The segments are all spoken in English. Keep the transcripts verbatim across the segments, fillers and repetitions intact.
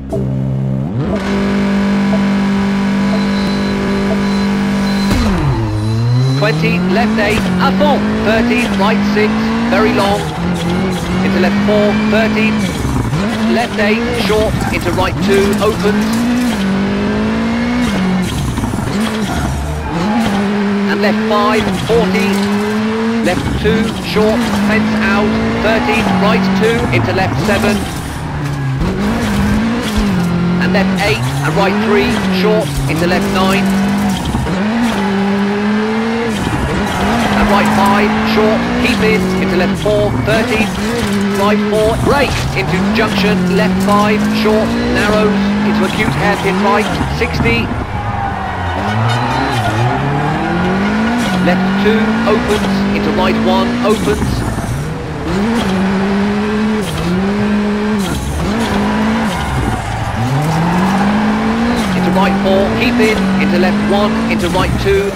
twenty, left eight, à fond, thirty, right six, very long, into left four, thirty, left eight, short, into right two, opens, and left five, forty, left two, short, fence out, thirty, right two, into left seven, and left eight, and right three, short, into left nine, and right five, short, keep in, into left four, thirty, right four, brake, into junction, left five, short, narrows, into acute hairpin right, sixty, left two, opens, into right one, opens, into right four, keep in, into left one, into right two,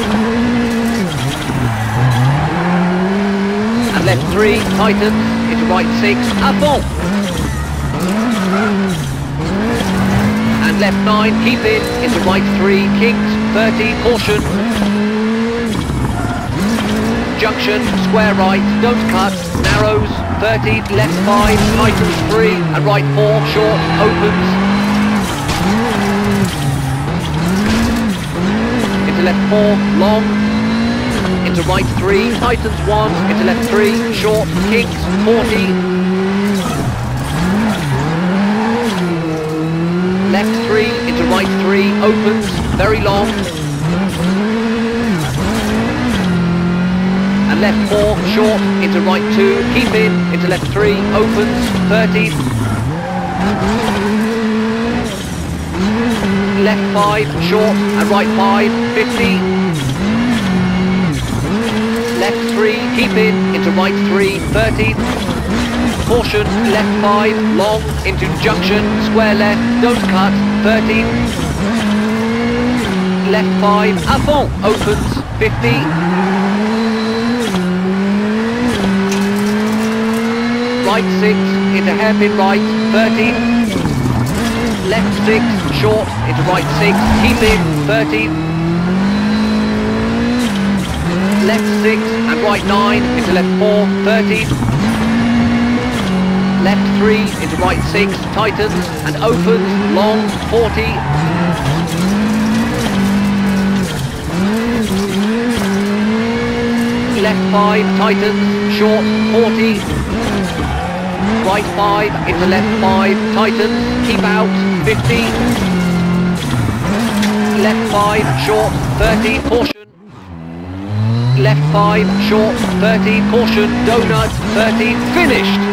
and left three, tightens, into right six, à fond, and left nine, keep in, into right three, kinks, thirty, caution, junction, square right, don't cut, narrows, thirty, left five, tightens three, and right four, short, opens, into left four, long, into right three, tightens one, into left three, short, kinks, forty, left three, into right three, opens, very long, and left four, short, into right two, keep in, into left three, opens, thirty, left five, short, and right five, fifty, left three, keep in, into right three, thirty, caution, left five, long, into junction, square left, don't cut, thirty, left five, à fond, opens, fifty, right six, into hairpin right, thirty, left six, short, into right six, keep in, thirty, left six, and right nine, into left four, thirty, left three, into right six, tightens, and opens, long, forty, left five, tightens, short, forty, right five, into left five, tightens, keep out, fifty, left five, short, thirty, caution, left five, short, thirty, caution, donut, thirty, finished.